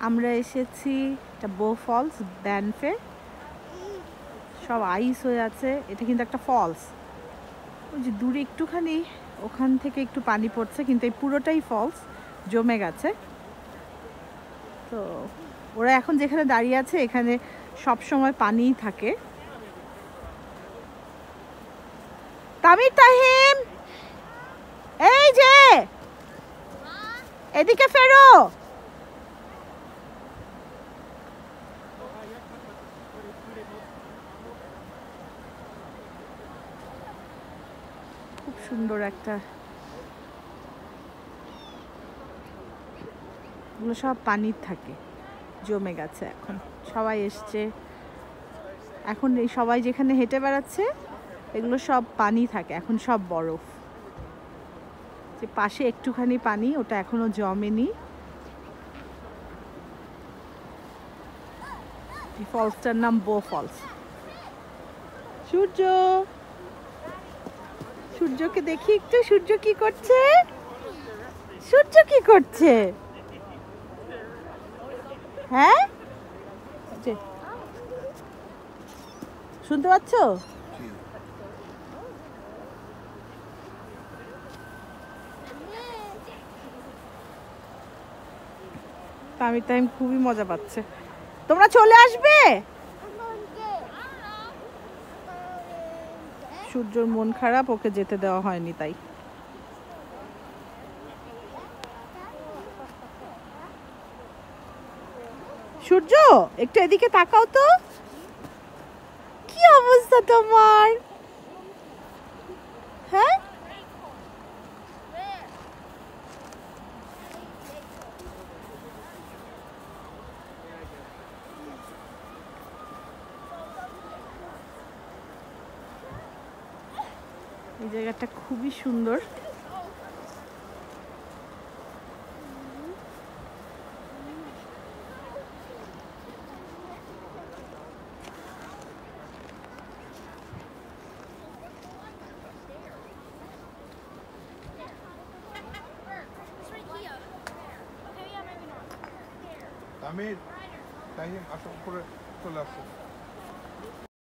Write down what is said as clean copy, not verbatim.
আমরা এসেছি এটা বো ফলস ব্যানফে, সব আইস হয়ে আছে। এটা কিন্তু একটা ফলস, ওই যে দূরে একটুখানি ওখান থেকে একটু পানি পড়ছে, কিন্তু এই পুরোটাই ফলস জমে গেছে। তো ওরা এখন যেখানে দাঁড়িয়ে আছে এখানে সব সময় পানিই থাকে। তামির তাহিম, এই যে এদিকে ফেরো। খুব সুন্দর একটা, এগুলো সব পানির থাকে, জমে গেছে। এখন সবাই এসছে, এখন এই সবাই যেখানে হেঁটে বেড়াচ্ছে এগুলো সব পানি থাকে, এখন সব বরফ। যে পাশে একটুখানি পানি, ওটা এখনো জমেনি। এই ফলসটার নাম বো ফলস। সূর্য, সূর্যকে দেখি একটু, সূর্য কি করছে? সূর্য কি করছে? হ্যাঁ, শুনতে পাচ্ছ? তামির টাইম খুবই মজা পাচ্ছে। তোমরা চলে আসবে? সূর্যর মন খারাপ, ওকে যেতে দেওয়া হয়নি তাই। সূর্য একটু এদিকে তাকাও তো, কি অবস্থা তোমার? হ্যাঁ, এই জায়গাটা খুবই সুন্দর। তামির, তাহিম আসো, উপরে চলে আসো।